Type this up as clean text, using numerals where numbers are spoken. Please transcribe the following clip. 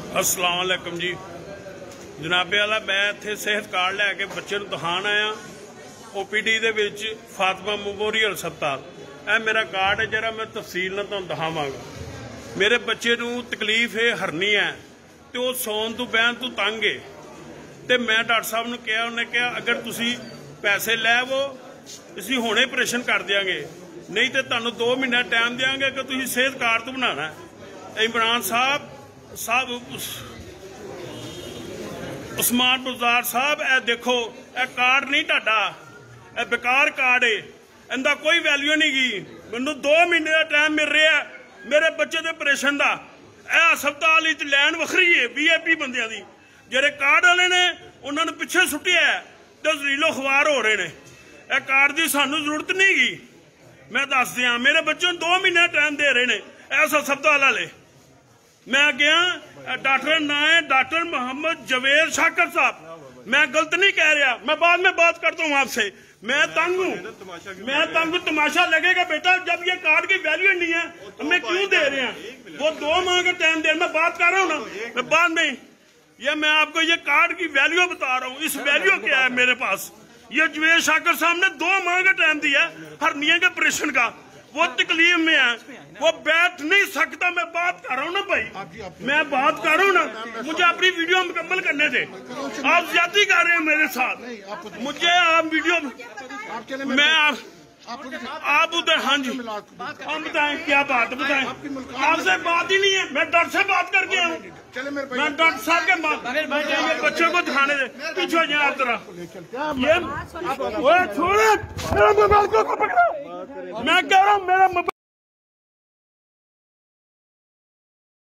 अस्सलाम वालेकुम जी जनाबे वाला मैं इत्थे सेहत कार्ड लैके बच्चे नूं दिखाण आया OPD दे विच फातिमा मैमोरियल हस्पताल। यह मेरा कार्ड है जरा मैं तफसील नाल तुहानूं दिखावांगा। मेरे बच्चे नूं तकलीफ है हरनी है तो वह सौन तो बहन तो तंग है तो मैं डॉक्टर साहब नूं कहा उन्हें कहा अगर तुसीं पैसे लैवो असीं हुणे ऑपरेशन कर देंगे नहीं तो तुहानूं 2 महीना टाइम देंगे कि तुसीं सेहत कार्ड तो बनाना है। इमरान साहब उस्मान बुज़दार साहब ए देखो ए कार्ड नहीं ढाडा ए बेकार कार्ड है इनका कोई वैल्यू नहीं गई। मैनू 2 महीने का टाइम मिल रहा है मेरे बच्चे के ऑपरेशन का। यह हस्पताल लैन वखरी है VIP बंदियां दी जेरे कार्ड वाले ने उन्होंने पिछे सुटिया है तो जलीलो ख्वार हो रहे हैं। यह कार्ड की सानू जरूरत नहीं गई। मैं दस दिया मेरे बच्चे 2 महीने टाइम दे रहे हैं इस हस्पताल वाले। मैं गया डॉक्टर ना है डॉक्टर मोहम्मद जवेद शाकर साहब। मैं गलत नहीं कह रहा मैं बाद में बात करता हूँ आपसे। मैं तंग हूँ तमाशा लगेगा बेटा जब ये कार्ड की वैल्यू नहीं है हमें क्यों दे रहे हैं। वो 2 माह का टाइम दे मैं बात कर रहा हूँ ना मैं बाद में ये मैं आपको ये कार्ड की वैल्यू बता रहा हूँ। इस वैल्यू क्या है मेरे पास। ये जवेद शाकर साहब ने 2 माह का टाइम दिया हरनिया के ऑपरेशन का। वो तकलीफ में है वो बैठ नहीं सकता। मैं बात कर रहा हूँ ना भाई मैं बात कर रहा हूँ ना मुझे अपनी वीडियो मुकम्मल करने थे। आप ज्यादा कर रहे हैं मेरे साथ मुझे आप वीडियो मैं आप उधर हाँ जी हम बताएं क्या बात बताएं। आपसे बात ही नहीं है मैं डर से बात करके आऊँ। मैं डॉक्टर साहब के बच्चों को दिखाने दे पीछे आप तरह ये छोड़े मेरा मोबाइल को पकड़ा। मैं कह रहा हूँ मेरा